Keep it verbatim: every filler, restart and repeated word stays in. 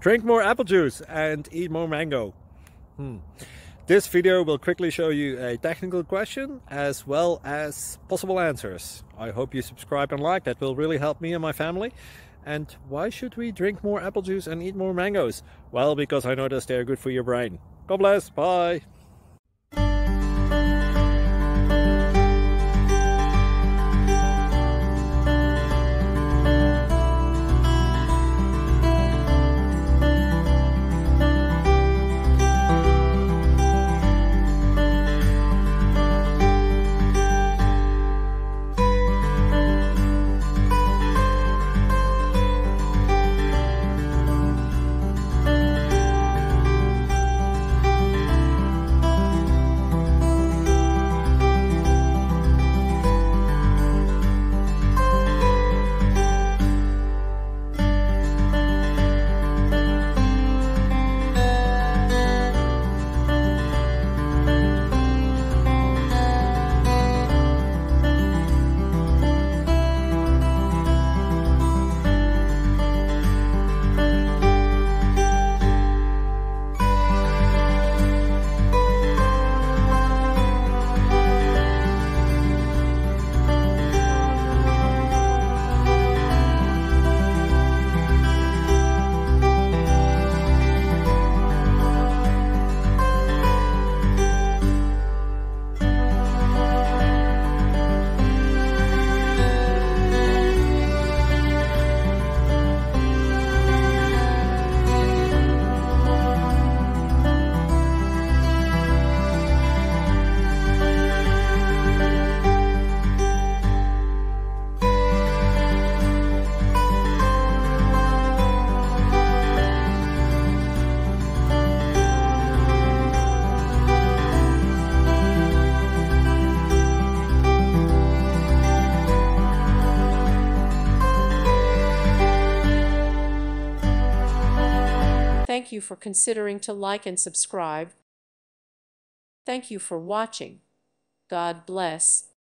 Drink more apple juice and eat more mango. Hmm. This video will quickly show you a technical question as well as possible answers. I hope you subscribe and like, that will really help me and my family. And why should we drink more apple juice and eat more mangoes? Well, because I noticed they're good for your brain. God bless, bye! Thank you for considering to like and subscribe. Thank you for watching. God bless.